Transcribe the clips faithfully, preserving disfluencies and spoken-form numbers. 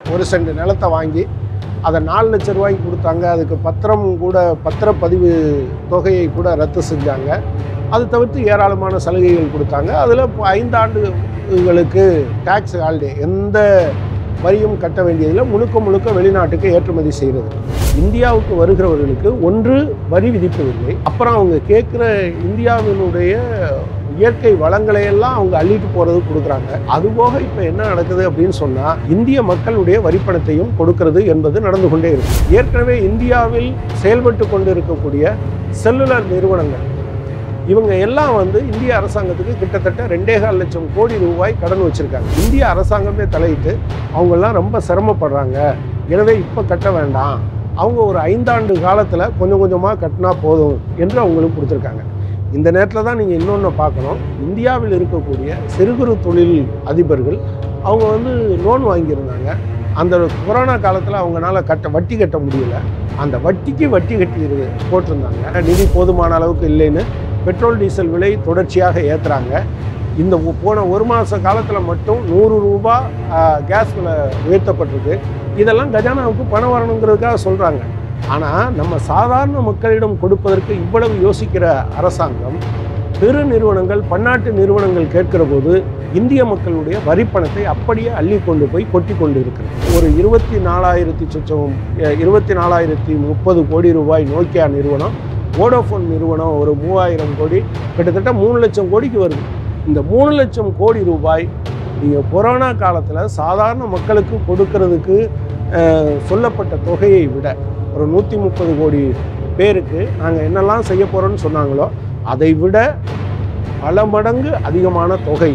ஒரு சென்ட் நிலத்தை வாங்கி அதை நாலு லட்சம் ரூபாய்க்கு கொடுத்தாங்க. அதுக்கு பத்திரம் கூட பத்திரப்பதிவு தொகையை கூட ரத்து செஞ்சாங்க. அது தவிர்த்து ஏராளமான சலுகைகள் கொடுத்தாங்க. அதில் இப்போ ஐந்தாண்டுகளுக்கு டேக்ஸ் ஹாலிடே, எந்த வரியும் கட்ட வேண்டியதில் முழுக்க முழுக்க வெளிநாட்டுக்கு ஏற்றுமதி செய்கிறது. இந்தியாவுக்கு வருகிறவர்களுக்கு ஒன்று வரி விதிப்பதில்லை, அப்புறம் அவங்க கேட்குற இந்தியாவினுடைய இயற்கை வளங்களை எல்லாம் அவங்க அள்ளிட்டு போகிறது கொடுக்குறாங்க. அதுபோக இப்போ என்ன நடக்குது அப்படின்னு சொன்னால், இந்திய மக்களுடைய வரிப்பணத்தையும் கொடுக்கிறது என்பது நடந்து கொண்டே இருக்கு. ஏற்கனவே இந்தியாவில் செயல்பட்டு கொண்டு இருக்கக்கூடிய செல்லுலர் நிறுவனங்கள் இவங்க எல்லாம் வந்து இந்திய அரசாங்கத்துக்கு கிட்டத்தட்ட ரெண்டே கால் லட்சம் கோடி ரூபாய் கடன் வச்சுருக்காங்க. இந்திய அரசாங்கமே தலையிட்டு அவங்கெல்லாம் ரொம்ப சிரமப்படுறாங்க, எனவே இப்போ கட்ட வேண்டாம், அவங்க ஒரு ஐந்தாண்டு காலத்தில் கொஞ்சம் கொஞ்சமாக கட்டினா போதும் என்று அவங்களுக்கு கொடுத்துருக்காங்க. இந்த நேரத்தில் தான் நீங்கள் இன்னொன்று பார்க்கணும். இந்தியாவில் இருக்கக்கூடிய சிறு குறு தொழில் அதிபர்கள் அவங்க வந்து லோன் வாங்கியிருந்தாங்க. அந்த கொரோனா காலத்தில் அவங்களால கட்ட வட்டி கட்ட முடியல. அந்த வட்டிக்கு வட்டி கட்டி போட்டிருந்தாங்க. நிதி போதுமான அளவுக்கு இல்லைன்னு பெட்ரோல் டீசல் விலை தொடர்ச்சியாக ஏற்றுறாங்க. இந்த போன ஒரு மாத காலத்தில் மட்டும் நூறு ரூபா கேஸ் விலை உயர்த்தப்பட்டிருக்கு. இதெல்லாம் கஜானாவுக்கு பணம் வரணுங்கிறதுக்காக சொல்கிறாங்க. ஆனால் நம்ம சாதாரண மக்களிடம் கொடுப்பதற்கு இவ்வளவு யோசிக்கிற அரசாங்கம் பெரு நிறுவனங்கள், பன்னாட்டு நிறுவனங்கள் கேட்கிற போது இந்திய மக்களுடைய வரிப்பணத்தை அப்படியே அள்ளி கொண்டு போய் கொட்டி கொண்டு இருக்கிறது. ஒரு இருபத்தி நாலாயிரத்தி சொச்சம் இருபத்தி நாலாயிரத்தி முப்பது கோடி ரூபாய் நோக்கியா நிறுவனம், வோடோஃபோன் நிறுவனம் ஒரு மூவாயிரம் கோடி, கிட்டத்தட்ட மூணு லட்சம் கோடிக்கு வருது. இந்த மூணு லட்சம் கோடி ரூபாய் நீங்கள் கொரோனா காலத்தில் சாதாரண மக்களுக்கு கொடுக்கறதுக்கு சொல்லப்பட்ட தொகையை விட ஒரு நூற்றி முப்பது கோடி பேருக்கு நாங்கள் என்னெல்லாம் செய்ய போகிறோன்னு சொன்னாங்களோ அதை விட பல மடங்கு அதிகமான தொகை.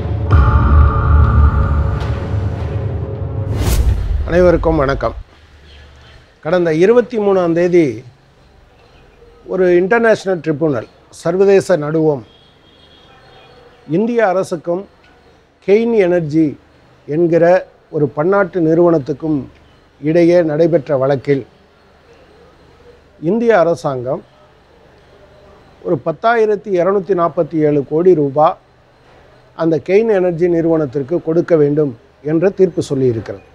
அனைவருக்கும் வணக்கம். கடந்த இருபத்தி மூணாம் தேதி ஒரு இன்டர்நேஷ்னல் ட்ரிபுனல், சர்வதேச நடுவம், இந்திய அரசுக்கும் கெயின் எனர்ஜி என்கிற ஒரு பன்னாட்டு நிறுவனத்துக்கும் இடையே நடைபெற்ற வழக்கில் இந்திய அரசாங்கம் ஒரு பத்தாயிரத்தி இரநூத்தி நாற்பத்தி ஏழு கோடி ரூபாய் அந்த கெயின் எனர்ஜி நிறுவனத்திற்கு கொடுக்க வேண்டும் என்ற தீர்ப்பு சொல்லியிருக்கிறது.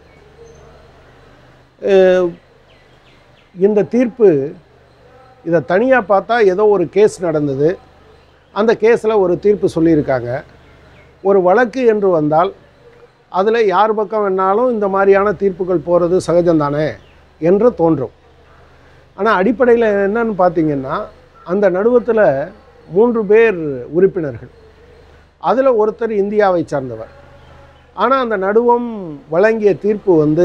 இந்த தீர்ப்பு இதை தனியாக பார்த்தா ஏதோ ஒரு கேஸ் நடந்தது, அந்த கேஸில் ஒரு தீர்ப்பு சொல்லியிருக்காங்க. ஒரு வழக்கு என்று வந்தால் அதில் யார் பக்கம் வேணாலும் இந்த மாதிரியான தீர்ப்புகள் போகிறது சகஜம்தானே என்று தோன்றும். ஆனால் அடிப்படையில் என்னன்னு பார்த்தீங்கன்னா, அந்த நடுவத்தில் மூன்று பேர் உறுப்பினர்கள், அதில் ஒருத்தர் இந்தியாவை சார்ந்தவர். ஆனால் அந்த நடுவம் வழங்கிய தீர்ப்பு வந்து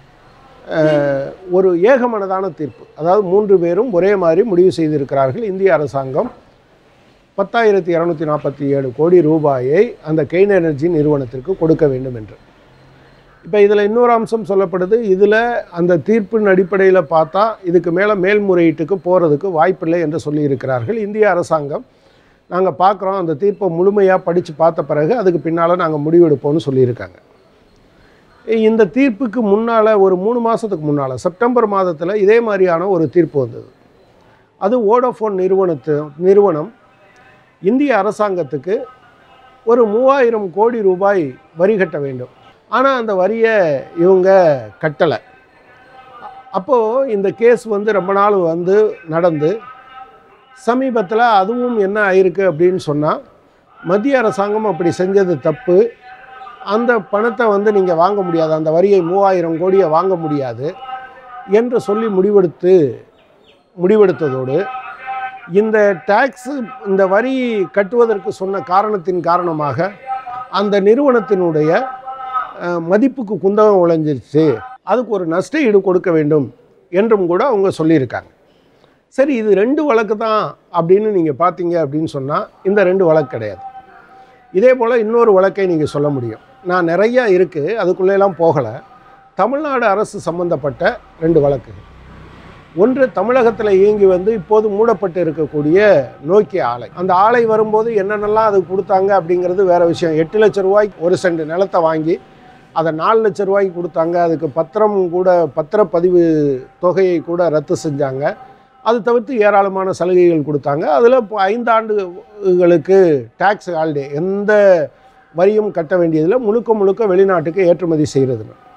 ஒரு ஏகமனதான தீர்ப்பு. அதாவது மூன்று பேரும் ஒரே மாதிரி முடிவு செய்திருக்கிறார்கள். இந்திய அரசாங்கம் பத்தாயிரத்தி இரநூத்தி நாற்பத்தி ஏழு கோடி ரூபாயை அந்த கெயின் எனர்ஜி நிறுவனத்திற்கு கொடுக்க வேண்டும் என்று. இப்போ இதில் இன்னொரு அம்சம் சொல்லப்படுது. இதில் அந்த தீர்ப்பின் அடிப்படையில் பார்த்தா இதுக்கு மேலே மேல்முறையீட்டுக்கு போகிறதுக்கு வாய்ப்பில்லை என்று சொல்லியிருக்கிறார்கள். இந்திய அரசாங்கம் நாங்கள் பார்க்குறோம், அந்த தீர்ப்பை முழுமையாக படித்து பார்த்த பிறகு அதுக்கு பின்னால் நாங்கள் முடிவெடுப்போம்னு சொல்லியிருக்காங்க. இந்த தீர்ப்புக்கு முன்னால் ஒரு மூணு மாதத்துக்கு முன்னால் செப்டம்பர் மாதத்தில் இதே மாதிரியான ஒரு தீர்ப்பு வந்தது. அது வோடோஃபோன் நிறுவனத்து நிறுவனம் இந்திய அரசாங்கத்துக்கு ஒரு மூவாயிரம் கோடி ரூபாய் வரி கட்ட வேண்டும். ஆனால் அந்த வரியை இவங்க கட்டலை. அப்போது இந்த கேஸ் வந்து ரொம்ப நாள் வந்து நடந்து சமீபத்தில் அதுவும் என்ன ஆயிருக்கு அப்படின்னு சொன்னால், மத்திய அரசாங்கம் அப்படி செஞ்சது தப்பு, அந்த பணத்தை வந்து நீங்கள் வாங்க முடியாது, அந்த வரியை மூவாயிரம் கோடியை வாங்க முடியாது என்று சொல்லி முடிவெடுத்து முடிவெடுத்ததோடு இந்த டேக்ஸு இந்த வரி கட்டுவதற்கு சொன்ன காரணத்தின் காரணமாக அந்த நிறுவனத்தினுடைய மதிப்புக்கு குந்தகம் உழைஞ்சிருச்சு, அதுக்கு ஒரு நஷ்ட ஈடு கொடுக்க வேண்டும் என்றும் கூட அவங்க சொல்லியிருக்காங்க. சரி, இது ரெண்டு வழக்கு தான் அப்படின்னு நீங்கள் பார்த்தீங்க அப்படின்னு சொன்னால் இந்த ரெண்டு வழக்கு கிடையாது. இதே போல் இன்னொரு வழக்கை நீங்கள் சொல்ல முடியும். நான் நிறையா இருக்குது, அதுக்குள்ளேலாம் போகலை. தமிழ்நாடு அரசு சம்பந்தப்பட்ட ரெண்டு வழக்குகள். ஒன்று, தமிழகத்தில் இயங்கி வந்து இப்போது மூடப்பட்டு இருக்கக்கூடிய நோக்கியா ஆலை. அந்த ஆலை வரும்போது என்னென்னலாம் அது கொடுத்தாங்க அப்படிங்கிறது வேறு விஷயம். எட்டு லட்சம் ரூபாய்க்கு ஒரு சென்ட் நிலத்தை வாங்கி அதை நாலு லட்சம் ரூபாய்க்கு கொடுத்தாங்க. அதுக்கு பத்திரம் கூட பத்திரப்பதிவு தொகையை கூட ரத்து செஞ்சாங்க. அது தவிர்த்து ஏராளமான சலுகைகள் கொடுத்தாங்க. அதில் இப்போ ஐந்தாண்டுகளுக்கு டேக்ஸ் ஹாலிடே, எந்த வரியும் கட்ட வேண்டியதில் முழுக்க முழுக்க வெளிநாட்டுக்கு ஏற்றுமதி செய்கிறதுன்னு.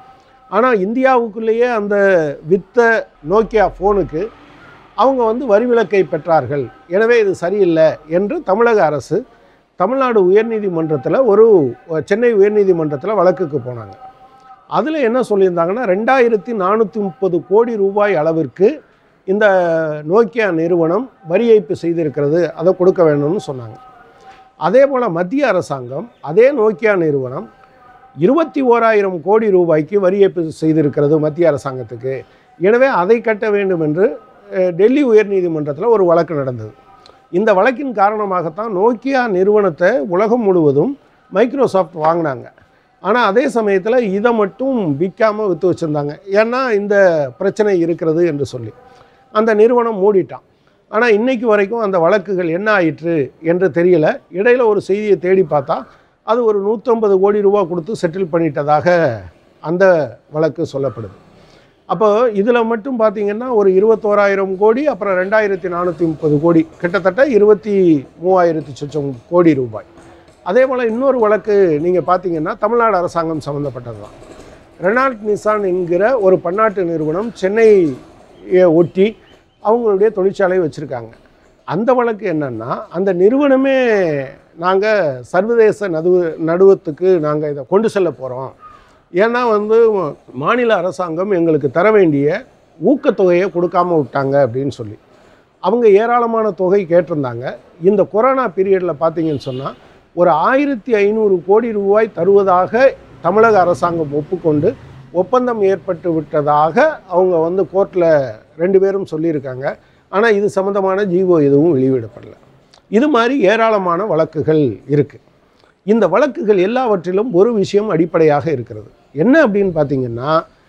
ஆனால் இந்தியாவுக்குள்ளேயே அந்த வித்த நோக்கியா ஃபோனுக்கு அவங்க வந்து வரி விலக்கை பெற்றார்கள். எனவே இது சரியில்லை என்று தமிழக அரசு தமிழ்நாடு உயர்நீதிமன்றத்தில் ஒரு சென்னை உயர்நீதிமன்றத்தில் வழக்குக்கு போனாங்க. அதில் என்ன சொல்லியிருந்தாங்கன்னா, ரெண்டாயிரத்தி நானூற்றி முப்பது கோடி ரூபாய் அளவிற்கு இந்த நோக்கியா நிறுவனம் வரி ஏய்ப்பு செய்திருக்கிறது, அதை கொடுக்க வேணும்னு சொன்னாங்க. அதே போல் மத்திய அரசாங்கம் அதே நோக்கியா நிறுவனம் இருபத்தி ஓராயிரம் கோடி ரூபாய்க்கு வரி ஏய்ப்பு செய்திருக்கிறது மத்திய அரசாங்கத்துக்கு. எனவே அதை கட்ட வேண்டும் என்று டெல்லி உயர்நீதிமன்றத்தில் ஒரு வழக்கு நடந்தது. இந்த வழக்கின் காரணமாகத்தான் நோக்கியா நிறுவனத்தை உலகம் முழுவதும் மைக்ரோசாஃப்ட் வாங்கினாங்க. ஆனால் அதே சமயத்தில் இதை மட்டும் விற்காமல் விற்று வச்சுருந்தாங்க. ஏன்னா இந்த பிரச்சனை இருக்கிறது என்று சொல்லி அந்த நிறுவனம் மூடிட்டான். ஆனால் இன்றைக்கு வரைக்கும் அந்த வழக்குகள் என்ன ஆயிற்று என்று தெரியல. இடையில் ஒரு செய்தியை தேடி பார்த்தா அது ஒரு நூற்றம்பது கோடி ரூபா கொடுத்து செட்டில் பண்ணிட்டதாக அந்த வழக்கு சொல்லப்படுது. அப்போ இதில் மட்டும் பார்த்திங்கன்னா ஒரு இருபத்தோராயிரம் கோடி, அப்புறம் ரெண்டாயிரத்தி நானூற்றி முப்பது கோடி, கிட்டத்தட்ட இருபத்தி மூவாயிரத்தி சொச்சம் கோடி ரூபாய். அதே போல் இன்னொரு வழக்கு நீங்கள் பார்த்தீங்கன்னா தமிழ்நாடு அரசாங்கம் சம்மந்தப்பட்டது தான். ரெனால்ட் நிசான் என்கிற ஒரு பன்னாட்டு நிறுவனம் சென்னையை ஒட்டி அவங்களுடைய தொழிற்சாலை வச்சுருக்காங்க. அந்த வழக்கு என்னென்னா, அந்த நிறுவனமே நாங்கள் சர்வதேச நடுவு நடுவத்துக்கு நாங்கள் இதை கொண்டு செல்ல போகிறோம், ஏன்னா வந்து மாநில அரசாங்கம் எங்களுக்கு தர வேண்டிய ஊக்கத்தொகையை கொடுக்காமல் விட்டாங்க அப்படின்னு சொல்லி அவங்க ஏராளமான தொகை கேட்டிருந்தாங்க. இந்த கொரோனா பீரியடில் பார்த்தீங்கன்னு சொன்னால் ஒரு ஆயிரத்தி ஐநூறு கோடி ரூபாய் தருவதாக தமிழக அரசாங்கம் ஒப்புக்கொண்டு ஒப்பந்தம் ஏற்பட்டு விட்டதாக அவங்க வந்து கோர்ட்டில் ரெண்டு பேரும் சொல்லியிருக்காங்க. ஆனால் இது சம்மந்தமான ஜீவோ எதுவும் வெளியிடப்படலை. இது மாதிரி ஏராளமான வழக்குகள் இருக்குது. இந்த வழக்குகள் எல்லாவற்றிலும் ஒரு விஷயம் அடிப்படையாக இருக்கிறது. என்ன அப்படின்னு பார்த்திங்கன்னா,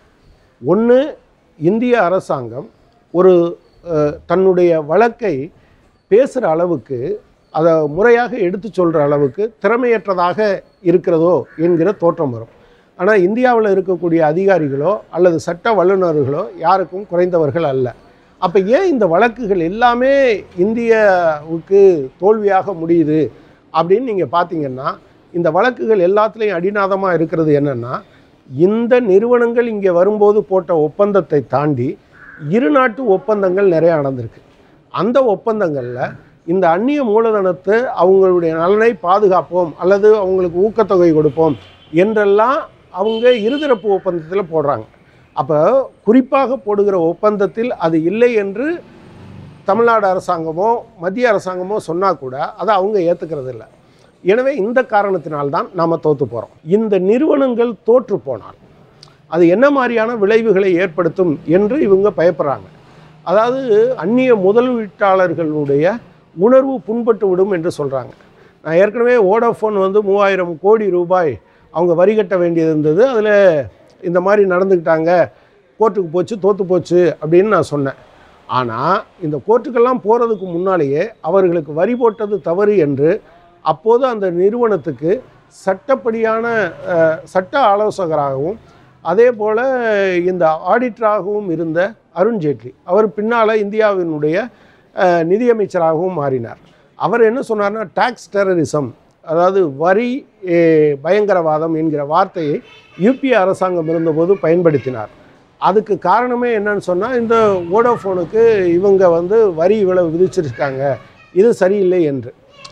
ஒன்று, இந்திய அரசாங்கம் ஒரு தன்னுடைய வழக்கை பேசுகிற அளவுக்கு, அதை முறையாக எடுத்து சொல்கிற அளவுக்கு திறமையற்றதாக இருக்கிறதோ என்கிற தோற்றம் வரும். ஆனால் இந்தியாவில் இருக்கக்கூடிய அதிகாரிகளோ அல்லது சட்ட வல்லுநர்களோ யாருக்கும் குறைந்தவர்கள் அல்ல. அப்போ ஏன் இந்த வழக்குகள் எல்லாமே இந்தியாவுக்கு தோல்வியாக முடியுது அப்படின்னு நீங்கள் பார்த்தீங்கன்னா, இந்த வழக்குகள் எல்லாத்துலேயும் அடிநாதமாக இருக்கிறது என்னென்னா, இந்த நிறுவனங்கள் இங்கே வரும்போது போட்ட ஒப்பந்தத்தை தாண்டி இரு நாட்டு ஒப்பந்தங்கள் நிறையா நடந்திருக்கு. அந்த ஒப்பந்தங்களில் இந்த அந்நிய மூலதனத்தை அவங்களுடைய நலனை பாதுகாப்போம் அல்லது அவங்களுக்கு ஊக்கத்தொகை கொடுப்போம் என்றெல்லாம் அவங்க இருதரப்பு ஒப்பந்தத்தில் போடுறாங்க. அப்போ குறிப்பாக போடுகிற ஒப்பந்தத்தில் அது இல்லை என்று தமிழ்நாடு அரசாங்கமோ மத்திய அரசாங்கமோ சொன்னால் கூட அதை அவங்க ஏற்றுக்கிறது இல்லை. எனவே இந்த காரணத்தினால்தான் நாம் தோற்று போகிறோம். இந்த நிறுவனங்கள் தோற்று போனால் அது என்ன மாதிரியான விளைவுகளை ஏற்படுத்தும் என்று இவங்க பயப்படுறாங்க. அதாவது அந்நிய முதலீட்டாளர்களுடைய உணர்வு புண்பட்டு விடும் என்று சொல்கிறாங்க. நான் ஏற்கனவே வோடாஃபோன் வந்து மூவாயிரம் கோடி ரூபாய் அவங்க வரி கட்ட வேண்டியது இருந்தது, அதில் இந்த மாதிரி நடந்துக்கிட்டாங்க, கோர்ட்டுக்கு போச்சு, தோற்று போச்சு அப்படின்னு நான் சொன்னேன். ஆனால் இந்த கோர்ட்டுக்கெல்லாம் போகிறதுக்கு முன்னாலேயே அவர்களுக்கு வரி போட்டது தவறு என்று அப்போது அந்த நிறுவனத்துக்கு சட்டப்படியான சட்ட ஆலோசகராகவும் அதே போல் இந்த ஆடிட்டராகவும் இருந்த அருண்ஜேட்லி, அவர் பின்னால் இந்தியாவினுடைய நிதியமைச்சராகவும் மாறினார். அவர் என்ன சொன்னார்னா, டாக்ஸ் டெரரிசம், அதாவது வரி பயங்கரவாதம் என்கிற வார்த்தையை யூபிஏ அரசாங்கம் இருந்தபோது பயன்படுத்தினார். அதுக்கு காரணமே என்னன்னு சொன்னால், இந்த வோடாஃபோனுக்கு இவங்க வந்து வரி இவ்வளவு விதிச்சிருக்காங்க, இது சரியில்லை என்று.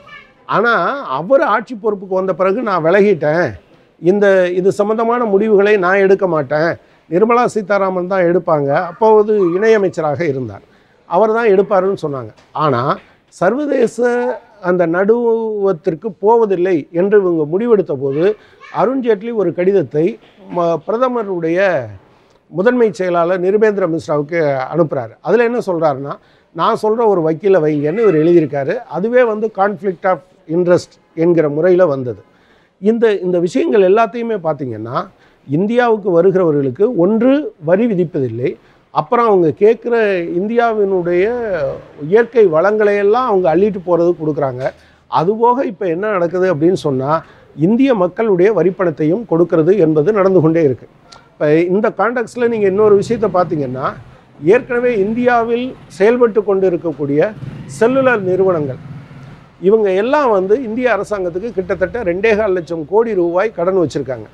ஆனால் அவர் ஆட்சி பொறுப்புக்கு வந்த பிறகு நான் விலகிட்டேன், இந்த இது சம்பந்தமான முடிவுகளை நான் எடுக்க மாட்டேன், நிர்மலா சீதாராமன் தான் எடுப்பாங்க, அப்போது இணையமைச்சராக இருந்தார், அவர் தான் எடுப்பாருன்னு சொன்னாங்க. ஆனால் சர்வதேச அந்த நடுவத்திற்கு போவதில்லை என்று இவங்க முடிவெடுத்த போது அருண்ஜேட்லி ஒரு கடிதத்தை பிரதமருடைய முதன்மை செயலாளர் நிருபேந்திர மிஸ்ராவுக்கு அனுப்புகிறாரு. அதில் என்ன சொல்கிறாருன்னா, நான் சொல்கிற ஒரு வக்கீலை வைங்கன்னு இவர் எழுதியிருக்காரு. அதுவே வந்து கான்ஃப்ளிக்ட் ஆஃப் இன்ட்ரெஸ்ட் என்கிற முறையில் வந்தது. இந்த இந்த விஷயங்கள் எல்லாத்தையுமே பார்த்திங்கன்னா, இந்தியாவுக்கு வருகிறவர்களுக்கு ஒன்று வரி விதிப்பதில்லை, அப்புறம் அவங்க கேட்குற இந்தியாவினுடைய இயற்கை வளங்களையெல்லாம் அவங்க அள்ளிட்டு போகிறது கொடுக்குறாங்க. அதுபோக இப்போ என்ன நடக்குது அப்படின்னு சொன்னால், இந்திய மக்களுடைய வரிப்பணத்தையும் கொடுக்கறது என்பது நடந்து கொண்டே இருக்குது. இப்போ இந்த கான்டெக்ஸ்டில் நீங்கள் இன்னொரு விஷயத்தை பார்த்தீங்கன்னா, ஏற்கனவே இந்தியாவில் செயல்பட்டு கொண்டு இருக்கக்கூடிய செல்லுலர் நிறுவனங்கள் இவங்க எல்லாம் வந்து இந்திய அரசாங்கத்துக்கு கிட்டத்தட்ட ரெண்டே கால் லட்சம் கோடி ரூபாய் கடன் வச்சுருக்காங்க.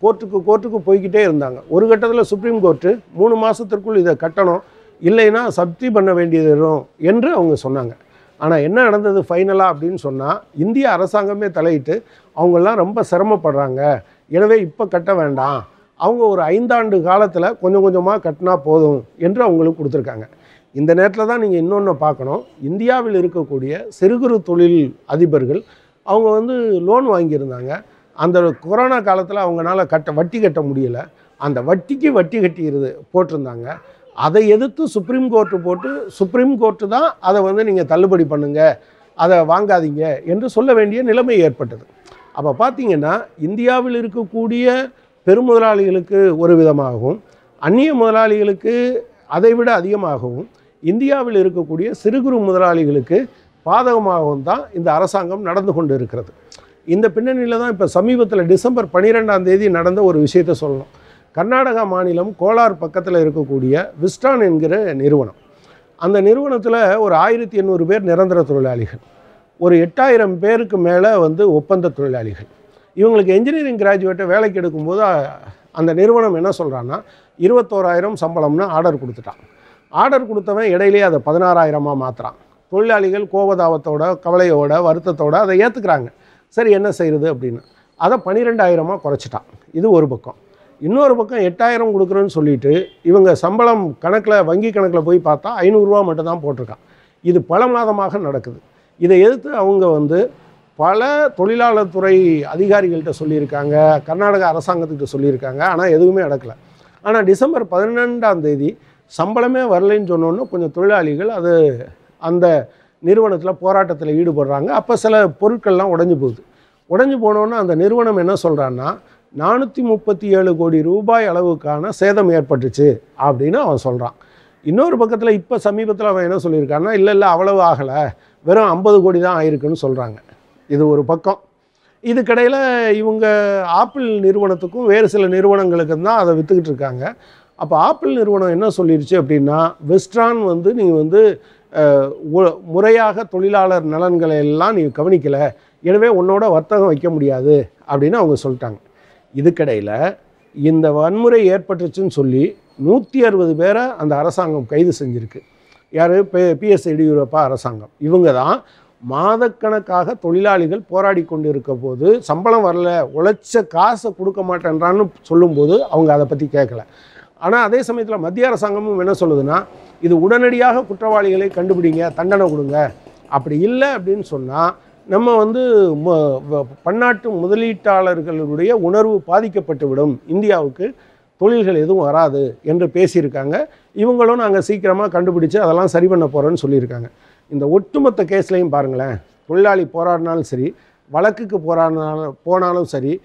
கோர்ட்டுக்கு கோர்ட்டுக்கு போய்கிட்டே இருந்தாங்க. ஒரு கட்டத்தில் சுப்ரீம் கோர்ட்டு மூணு மாதத்திற்குள் இதை கட்டணும், இல்லைன்னா சப்தி பண்ண வேண்டியது வரும் என்று அவங்க சொன்னாங்க. ஆனால் என்ன நடந்தது ஃபைனலாக அப்படின்னு சொன்னால், இந்திய அரசாங்கமே தலையிட்டு அவங்கெல்லாம் ரொம்ப சிரமப்படுறாங்க, எனவே இப்போ கட்ட வேண்டாம், அவங்க ஒரு ஐந்தாண்டு காலத்தில் கொஞ்சம் கொஞ்சமாக கட்டினா போதும் என்று அவங்களுக்கு கொடுத்துருக்காங்க. இந்த நேரத்தில் தான் நீங்கள் இன்னொன்று பார்க்கணும். இந்தியாவில் இருக்கக்கூடிய சிறு குறு தொழில் அதிபர்கள் அவங்க வந்து லோன் வாங்கியிருந்தாங்க. அந்த கொரோனா காலத்தில் அவங்களால கட்ட வட்டி கட்ட முடியலை. அந்த வட்டிக்கு வட்டி கட்டிடுது போட்டிருந்தாங்க. அதை எதிர்த்து சுப்ரீம் கோர்ட்டு போட்டு சுப்ரீம் கோர்ட்டு தான் அதை வந்து நீங்கள் தள்ளுபடி பண்ணுங்கள், அதை வாங்காதீங்க என்று சொல்ல வேண்டிய நிலைமை ஏற்பட்டது. அப்போ பார்த்தீங்கன்னா இந்தியாவில் இருக்கக்கூடிய பெருமுதலாளிகளுக்கு ஒரு விதமாகவும் அந்நிய முதலாளிகளுக்கு அதைவிட அதிகமாகவும் இந்தியாவில் இருக்கக்கூடிய சிறு குறு முதலாளிகளுக்கு பாதகமாகவும் தான் இந்த அரசாங்கம் நடந்து கொண்டு இருக்கிறது. இந்த பின்னணியில் தான் இப்போ சமீபத்தில் டிசம்பர் பன்னிரெண்டாம் தேதி நடந்த ஒரு விஷயத்தை சொல்லணும். கர்நாடகா மாநிலம் கோலார் பக்கத்தில் இருக்கக்கூடிய விஸ்டான் என்கிற நிறுவனம், அந்த நிறுவனத்தில் ஒரு ஆயிரத்தி எண்ணூறு பேர் நிரந்தர தொழிலாளிகள், ஒரு எட்டாயிரம் பேருக்கு மேலே வந்து ஒப்பந்த தொழிலாளிகள். இவங்களுக்கு என்ஜினியரிங் கிராஜுவேட்டை வேலைக்கு எடுக்கும்போது அந்த நிறுவனம் என்ன சொல்கிறான்னா இருபத்தோராயிரம் சம்பளம்னு ஆர்டர் கொடுத்துட்டான். ஆர்டர் கொடுத்தவன் இடையிலேயே அதை பதினாறாயிரமாக மாற்றுறான். தொழிலாளிகள் கோபதாபத்தோட கவலையோட வருத்தத்தோடு அதை ஏற்றுக்கிறாங்க. சரி என்ன செய்கிறது அப்படின்னு அதை பன்னிரெண்டாயிரமாக குறைச்சிட்டான். இது ஒரு பக்கம். இன்னொரு பக்கம் எட்டாயிரம் கொடுக்குறேன்னு சொல்லிட்டு இவங்க சம்பளம் கணக்கில் வங்கி கணக்கில் போய் பார்த்தா ஐநூறுரூவா மட்டும்தான் போட்டிருக்கான். இது பல மாதமாக நடக்குது. இதை எதிர்த்து அவங்க வந்து பல தொழிலாளர் துறை அதிகாரிகள்கிட்ட சொல்லியிருக்காங்க, கர்நாடக அரசாங்கத்துக்கிட்ட சொல்லியிருக்காங்க. ஆனால் எதுவுமே நடக்கலை. ஆனால் டிசம்பர் பதினெண்டாம் தேதி சம்பளமே வரலைன்னு சொன்னோன்னு கொஞ்சம் தொழிலாளிகள் அது அந்த நிறுவனத்தில் போராட்டத்தில் ஈடுபடுறாங்க. அப்போ சில பொருட்கள்லாம் உடைஞ்சு போகுது. உடைஞ்சு போனோன்னா அந்த நிறுவனம் என்ன சொல்கிறான்னா நானூற்றி முப்பத்தி ஏழு கோடி ரூபாய் அளவுக்கான சேதம் ஏற்பட்டுச்சு அப்படின்னு அவன் சொல்கிறான். இன்னொரு பக்கத்தில் இப்போ சமீபத்தில் அவன் என்ன சொல்லியிருக்கான்னா இல்லை இல்லை அவ்வளவு ஆகலை, வெறும் ஐம்பது கோடி தான் ஆயிருக்குன்னு சொல்கிறாங்க. இது ஒரு பக்கம். இதுக்கிடையில் இவங்க ஆப்பிள் நிறுவனத்துக்கும் வேறு சில நிறுவனங்களுக்கு தான் அதை விற்றுக்கிட்டு இருக்காங்க. அப்போ ஆப்பிள் நிறுவனம் என்ன சொல்லிருச்சு அப்படின்னா வெஸ்ட்ரான் வந்து நீங்கள் வந்து முறையாக தொழிலாளர் நலன்களை எல்லாம் நீங்கள் கவனிக்கலை, எனவே உன்னோட வர்த்தகம் வைக்க முடியாது அப்படின்னு அவங்க சொல்லிட்டாங்க. இதுக்கிடையில் இந்த வன்முறை ஏற்பட்டுச்சுன்னு சொல்லி நூற்றி அறுபது பேரை அந்த அரசாங்கம் கைது செஞ்சுருக்கு. யார்? பிஎஸ் எடியூரப்பா அரசாங்கம். இவங்க தான் மாதக்கணக்காக தொழிலாளிகள் போராடி கொண்டு இருக்க போது சம்பளம் வரல, உழைச்ச காசை கொடுக்க மாட்டேன்றான்னு சொல்லும்போது அவங்க அதை பற்றி கேட்கல. ஆனால் அதே சமயத்தில் மத்திய அரசாங்கமும் என்ன சொல்லுதுன்னா இது உடனடியாக குற்றவாளிகளை கண்டுபிடிங்க, தண்டனை கொடுங்க, அப்படி இல்லை அப்படின்னு சொன்னால் நம்ம வந்து பன்னாட்டு முதலீட்டாளர்களுடைய உணர்வு பாதிக்கப்பட்டு விடும், இந்தியாவுக்கு தொழில்கள் எதுவும் வராது என்று பேசியிருக்காங்க. இவங்களும் நாங்கள் சீக்கிரமாக கண்டுபிடிச்சு அதெல்லாம் சரி பண்ண போகிறோன்னு சொல்லியிருக்காங்க. இந்த ஒட்டுமொத்த கேஸ்லையும் பாருங்களேன், தொழிலாளி போராடினாலும் சரி, வழக்குக்கு போராடினாலும் போனாலும் சரி,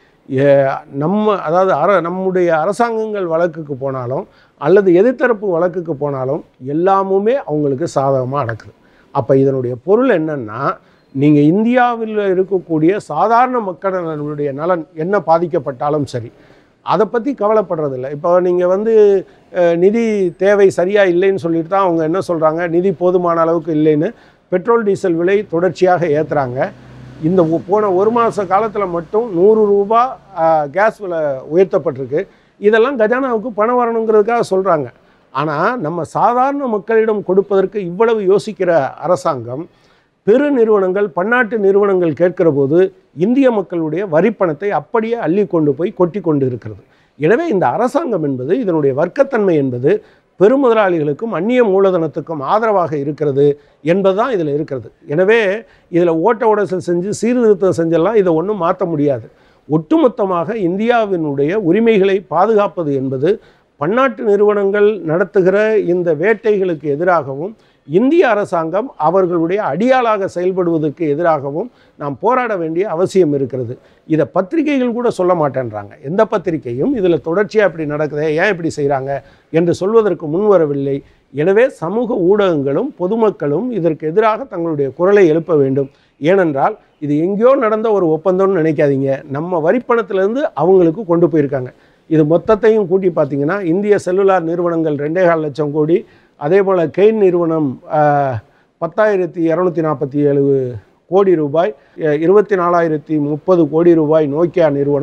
நம்ம அதாவது அர நம்முடைய அரசாங்கங்கள் வழக்குக்கு போனாலும் அல்லது எதிர்த்தரப்பு வழக்குக்கு போனாலும் எல்லாமுமே அவங்களுக்கு சாதகமாக நடக்குது. அப்போ இதனுடைய பொருள் என்னென்னா நீங்கள் இந்தியாவில் இருக்கக்கூடிய சாதாரண மக்களுடைய நலன் என்ன பாதிக்கப்பட்டாலும் சரி அதை பற்றி கவலைப்படுறதில்லை. இப்போ நீங்கள் வந்து நிதி தேவை சரியாக இல்லைன்னு சொல்லிட்டு தான் அவங்க என்ன சொல்கிறாங்க, நிதி போதுமான அளவுக்கு இல்லைன்னு பெட்ரோல் டீசல் விலை தொடர்ச்சியாக ஏற்றுறாங்க. இந்த போன ஒரு மாத காலத்தில் மட்டும் நூறு ரூபா கேஸ் விலை உயர்த்தப்பட்டிருக்கு. இதெல்லாம் கஜானாவுக்கு பணம் வரணுங்கிறதுக்காக சொல்கிறாங்க. ஆனால் நம்ம சாதாரண மக்களிடம் கொடுப்பதற்கு இவ்வளவு யோசிக்கிற அரசாங்கம் பெரு நிறுவனங்கள் பன்னாட்டு நிறுவனங்கள் கேட்கிற போது இந்திய மக்களுடைய வரிப்பணத்தை அப்படியே அள்ளி கொண்டு போய் கொட்டி கொண்டு இருக்கிறது. எனவே இந்த அரசாங்கம் என்பது இதனுடைய வர்க்கத்தன்மை என்பது பெருமுதலாளிகளுக்கும் அந்நிய மூலதனத்துக்கும் ஆதரவாக இருக்கிறது என்பதுதான் இதில் இருக்கிறது. எனவே இதில் ஓட்ட உடசல் செஞ்சு சீர்திருத்தம் செஞ்செல்லாம் இதை ஒன்றும் மாற்ற முடியாது. ஒட்டுமொத்தமாக இந்தியாவினுடைய உரிமைகளை பாதுகாப்பது என்பது பன்னாட்டு நிறுவனங்கள் நடத்துகிற இந்த வேட்டைகளுக்கு எதிராகவும் இந்திய அரசாங்கம் அவர்களுடைய அடியாளாக செயல்படுவதற்கு எதிராகவும் நாம் போராட வேண்டிய அவசியம் இருக்கிறது. இதை பத்திரிகைகள் கூட சொல்ல மாட்டேன்றாங்க. எந்த பத்திரிகையும் இதில் தொடர்ச்சியாக இப்படி நடக்குதே, ஏன் இப்படி செய்கிறாங்க என்று சொல்வதற்கு முன்வரவில்லை. எனவே சமூக ஊடகங்களும் பொதுமக்களும் இதற்கு எதிராக தங்களுடைய குரலை எழுப்ப வேண்டும். ஏனென்றால் இது எங்கேயோ நடந்த ஒரு ஒப்பந்தம்னு நினைக்காதீங்க, நம்ம வரிப்பணத்திலேருந்து அவங்களுக்கு கொண்டு போயிருக்காங்க. இது மொத்தத்தையும் கூட்டி பார்த்திங்கன்னா இந்திய செல்லுலார் நிறுவனங்கள் ரெண்டே கால் லட்சம் கோடி, அதே போல் கெயின் நிறுவனம் பத்தாயிரத்தி இரநூத்தி நாற்பத்தி ஏழு கோடி ரூபாய், இருபத்தி நாலாயிரத்தி முப்பது கோடி ரூபாய் நோக்கியா நிறுவனம்,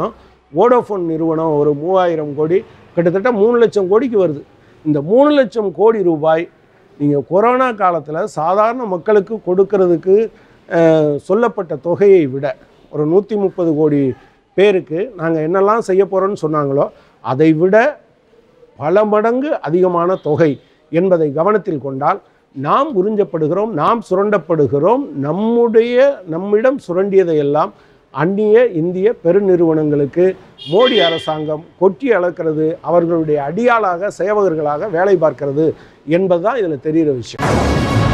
வோடோஃபோன் நிறுவனம் ஒரு மூவாயிரம் கோடி, கிட்டத்தட்ட மூணு லட்சம் கோடிக்கு வருது. இந்த மூணு லட்சம் கோடி ரூபாய் நீங்கள் கொரோனா காலத்தில் சாதாரண மக்களுக்கு கொடுக்கறதுக்கு சொல்லப்பட்ட தொகையை விட ஒரு நூற்றி முப்பது கோடி பேருக்கு நாங்கள் என்னெல்லாம் செய்ய போகிறோன்னு சொன்னாங்களோ அதை விட பல மடங்கு அதிகமான தொகை என்பதை கவனத்தில் கொண்டால் நாம் உறிஞ்சப்படுகிறோம், நாம் சுரண்டப்படுகிறோம். நம்முடைய நம்மிடம் சுரண்டியதையெல்லாம் அந்நிய இந்திய பெருநிறுவனங்களுக்கு மோடி அரசாங்கம் கொட்டி அளக்கிறது, அவர்களுடைய அடியாளாக சேவகர்களாக வேலை பார்க்கிறது என்பதுதான் இதில் தெரிகிற விஷயம்.